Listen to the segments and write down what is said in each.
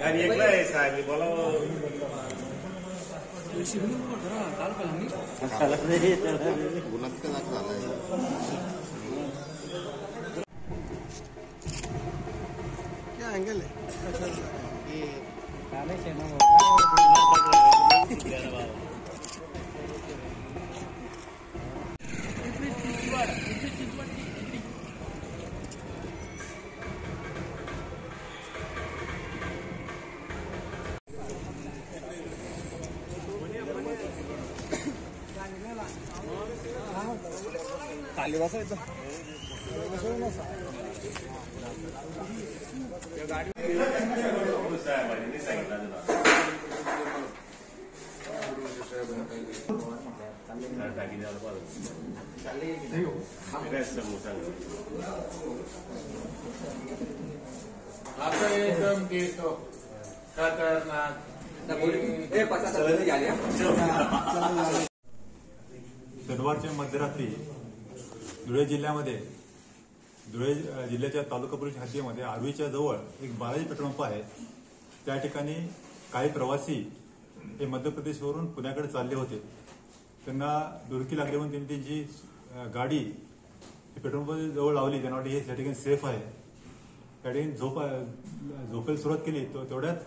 आणि एकला आहे साहेब बोला क्या एंगल है खाली बसायचं आता एकदम घेतो खतरनाक शनिवारच्या मध्यरात्री धुळे जिल्ह्यामध्ये धुळे जिल्ह्याच्या तालुका पोलीस हद्दीमध्ये आर्वीच्या जवळ एक बालाजी पेट्रोल पंप आहे. त्या ठिकाणी काही प्रवासी हे मध्य प्रदेशवरून पुण्याकडे चालले होते. त्यांना दुरकी लागली म्हणून त्यांनी त्यांची गाडी पेट्रोल पंप जवळ लावली. त्यांना वाटलं हे त्या ठिकाणी सेफ आहे. त्या ठिकाणी झोपायला सुरुवात केली. तेवढ्यात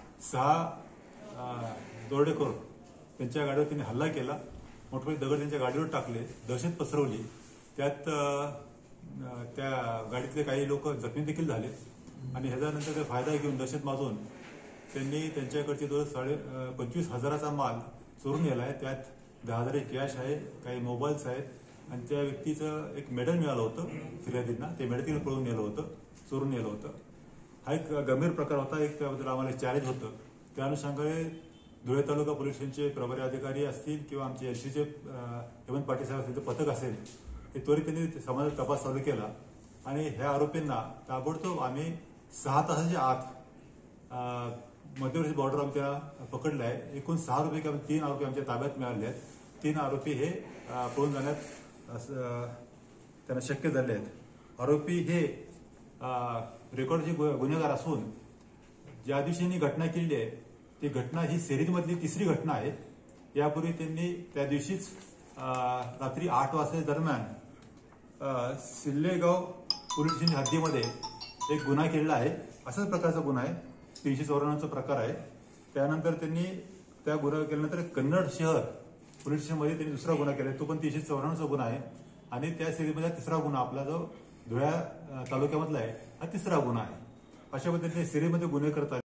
6 दरोडेखोर त्यांच्या गाडीवर त्यांनी हल्ला केला. मोठमोठे दगड त्यांच्या गाडीवर टाकले, दहशत पसरवली. त्यात त्या गाडीतले काही लोक जखमी देखील झाले आणि ह्याच्यानंतर ते फायदा घेऊन दहशत माजून त्यांनी त्यांच्याकडचे 25,000चा माल चोरून नेला आहे. त्यात 10,000 कॅश आहे, काही मोबाईल्स आहेत आणि त्या व्यक्तीचं एक मेडल मिळालं होतं फिर्यादींना. ते मेडल तिला पळून नेलं होतं, चोरून नेलं होतं. हा एक गंभीर प्रकार होता. एक त्याबद्दल आम्हाला चॅलेंज होतं. त्या अनुषंगाने धुळे तालुका पोलीस स्टेशनचे प्रभारी अधिकारी असतील किंवा आमचे एसटीचे हेमंत पाटील साहेब असतील, पथक असेल, हे त्वरित त्यांनी समाजात तपास चालू केला आणि ह्या आरोपींना ताबडतोब आम्ही 6 तासाच्या आत मध्यवर्ती बॉर्डर आमच्या पकडलं आहे. एकूण 6 आरोपी किंवा 3 आरोपी आमच्या ताब्यात मिळाले आहेत. 3 आरोपी हे पळून जाण्यात त्यांना शक्य झाले आहेत. आरोपी हे रेकॉर्डचे गुन्हेगार असून ज्या दिवशी घटना केली आहे ती घटना ही सेरीमधली 3री घटना आहे. यापूर्वी त्यांनी त्या दिवशीच रात्री 8 वाजता दरम्यान सिल्लेगाव पोलीस स्टेशन हद्दीमध्ये एक गुन्हा केलेला आहे. अशाच प्रकारचा गुन्हा आहे, 394चा प्रकार आहे. त्यानंतर त्यांनी त्या गुन्हा केल्यानंतर कन्नड शहर पोलीस स्टेशनमध्ये त्यांनी दुसरा गुन्हा केला, तो पण 394चा गुन्हा आहे. आणि त्या सिरीजमध्ये 3रा गुन्हा आपला जो धुळ्या तालुक्यामधला आहे हा 3रा गुन्हा आहे. अशा पद्धतीने सिरीमध्ये गुन्हे करतात.